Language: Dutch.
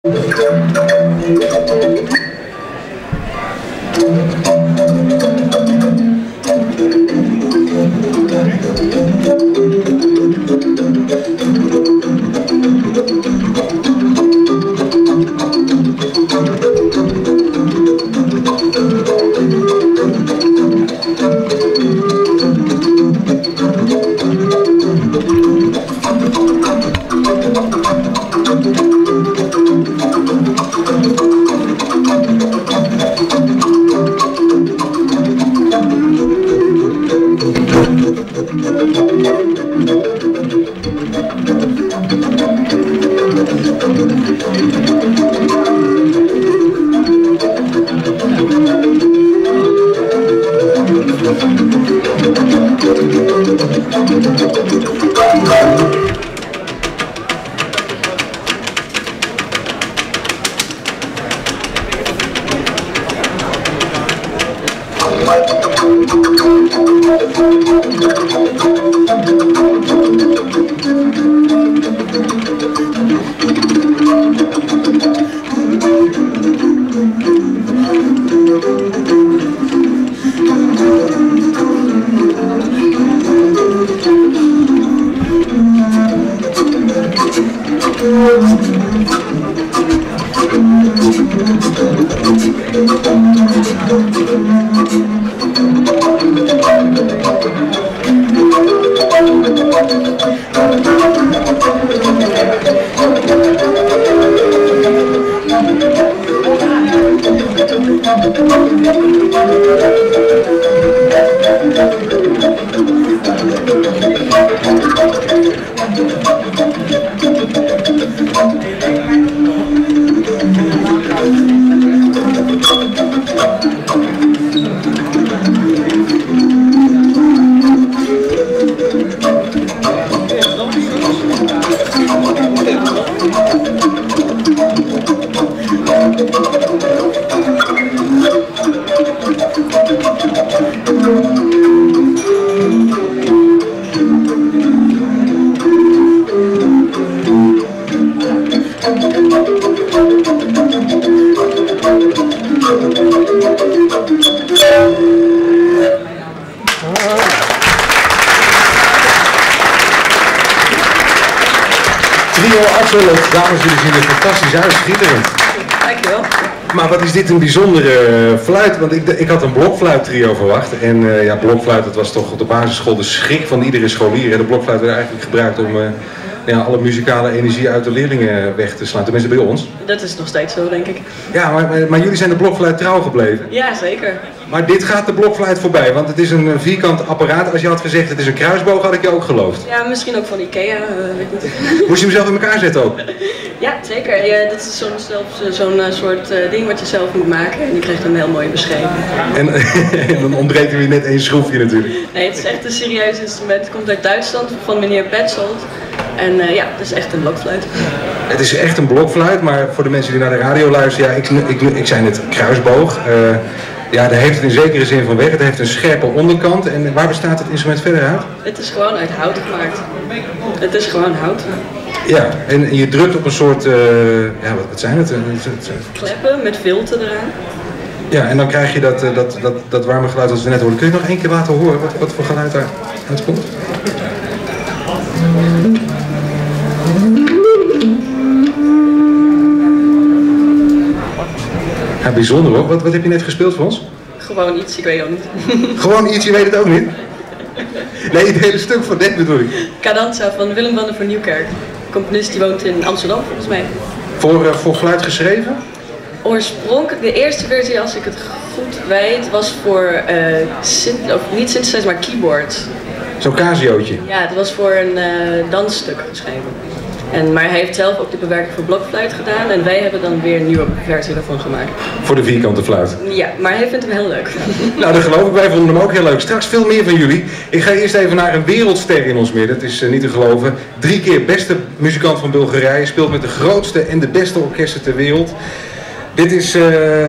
Dames, jullie zien er fantastisch uit, schitterend. Dankjewel. Maar wat is dit een bijzondere fluit, want ik had een blokfluittrio verwacht. En ja, blokfluit, dat was toch op de basisschool de schrik van iedere scholier. De blokfluit werd eigenlijk gebruikt om ja, alle muzikale energie uit de leerlingen weg te slaan. Tenminste bij ons. Dat is nog steeds zo, denk ik. Ja, maar jullie zijn de blokfluit trouw gebleven. Ja, zeker. Maar dit gaat de blokfluit voorbij, want het is een vierkant apparaat. Als je had gezegd het is een kruisboog, had ik je ook geloofd. Ja, misschien ook van Ikea, weet ik niet. Moest je hem zelf in elkaar zetten ook? Ja, zeker. Ja, dit is zo'n soort ding wat je zelf moet maken en je krijgt een heel mooie beschrijving. En dan ontbreekt er weer net één schroefje natuurlijk. Nee, het is echt een serieus instrument. Het komt uit Duitsland van meneer Petzold. En ja, het is echt een blokfluit. Het is echt een blokfluit, maar voor de mensen die naar de radio luisteren, ja, ik zei net kruisboog. Ja, daar heeft het in zekere zin van weg. Het heeft een scherpe onderkant. En waar bestaat het instrument verder uit? Het is gewoon uit hout gemaakt. Het is gewoon hout. Ja, en je drukt op een soort, ja, wat zijn het? Kleppen met filter eraan. Ja, en dan krijg je dat warme geluid als we net hoorden. Kun je nog één keer laten horen wat voor geluid daaruit komt? Ja, bijzonder hoor. Wat heb je net gespeeld voor ons? Gewoon iets, ik weet ook niet. Gewoon iets, je weet het ook niet? Nee, het hele stuk van dit bedoel ik. Cadanza van Willem van der Van Nieuwkerk. Componist die woont in Amsterdam volgens mij. Voor fluit geschreven? Oorspronkelijk, de eerste versie als ik het goed weet, was voor niet synthesizer, maar keyboard. Zo'n Casiootje? Ja, het was voor een dansstuk geschreven. Maar hij heeft zelf ook de bewerking voor blokfluit gedaan en wij hebben dan weer een nieuwe versie daarvan gemaakt. Voor de vierkante fluit? Ja, maar hij vindt hem heel leuk. Nou, dat geloof ik. Wij vonden hem ook heel leuk. Straks veel meer van jullie. Ik ga eerst even naar een wereldster in ons midden. Het is niet te geloven. 3 keer beste muzikant van Bulgarije. Speelt met de grootste en de beste orkesten ter wereld. Dit is...